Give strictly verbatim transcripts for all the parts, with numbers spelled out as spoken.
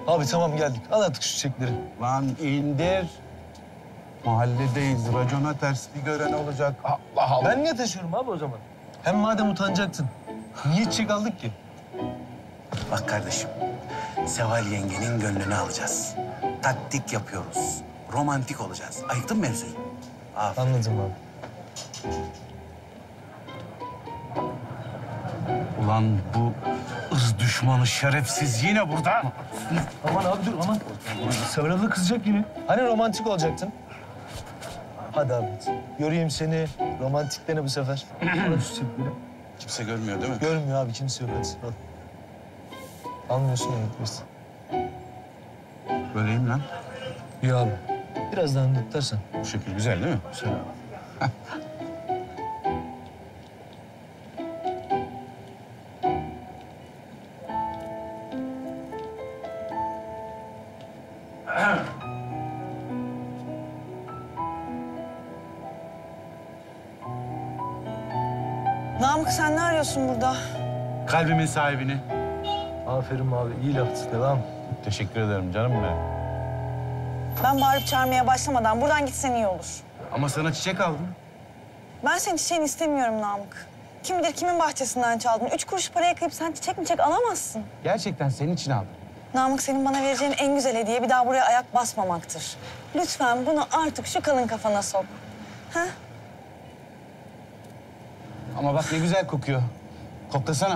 Abi tamam geldik. Al artık şu çiçekleri. Lan indir. Mahalledeyiz. Racona ters bir gören olacak. Allah Allah. Ben niye taşıyorum abi o zaman? Hem madem utanacaktın, niye çiçek aldık ki? Bak kardeşim, Seval yengenin gönlünü alacağız. Taktik yapıyoruz. Romantik olacağız. Ayıktın mı mevzuyu? Aferin. Anladım abi. Ulan bu ırz düşmanı şerefsiz yine burada. Aman abi dur aman. Seval abla kızacak yine. Hani romantik olacaktın? Hadi abi. Göreyim seni. Romantiklerini bu sefer. Al şu çiçekleri. Kimse görmüyor değil mi? Görmüyor abi, kimse yok. Hadi al. Almıyorsun ya gitmesin. Böyleyim lan. İyi abi. Biraz daha önde tutarsan. Bu şekil güzel değil mi? Güzel abi. Namık sen ne arıyorsun burada? Kalbimin sahibini. Aferin abi, iyi laftı. Devam. Teşekkür ederim canım benim. Ben bağırıp çağırmaya başlamadan buradan gitsen iyi olur. Ama sana çiçek aldım. Ben senin çiçeğini istemiyorum Namık. Kim bilir kimin bahçesinden çaldın. Üç kuruş paraya kıyıp sen çiçek mi çiçek alamazsın. Gerçekten senin için aldım. Namık senin bana vereceğin en güzel hediye bir daha buraya ayak basmamaktır. Lütfen bunu artık şu kalın kafana sok. Ha? Ama bak ne güzel kokuyor. Koklasana.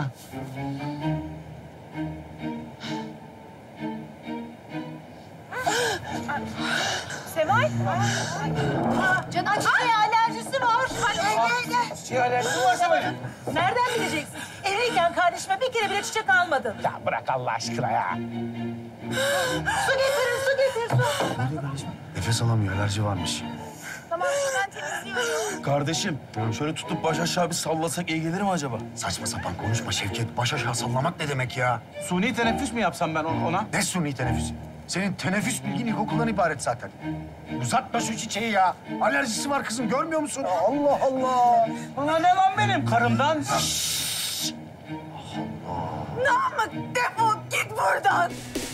Seval. Canım çiçeğe alerjisi var. Hadi gel gel. Çiçeğe alerjisi var Seval'in. Nereden bileceksin? Evliyken kardeşime bir kere bile çiçek almadın. Ya bırak Allah aşkına ya. Su getirin, su getir, su. Nefes alamıyor, alerji varmış. Tamam, ben temizliyorum. Kardeşim, şöyle tutup baş aşağı bir sallasak iyi gelir mi acaba? Saçma sapan konuşma Şevket. Baş aşağı sallamak ne demek ya? Suni teneffüs mü yapsam ben ona? Ne suni teneffüs? Senin teneffüs bilgin ilkokuldan ibaret zaten. Uzatma şu çiçeği ya. Alerjisi var kızım, görmüyor musun? Allah Allah. Bana ne lan benim karımdan? Namık defol git buradan.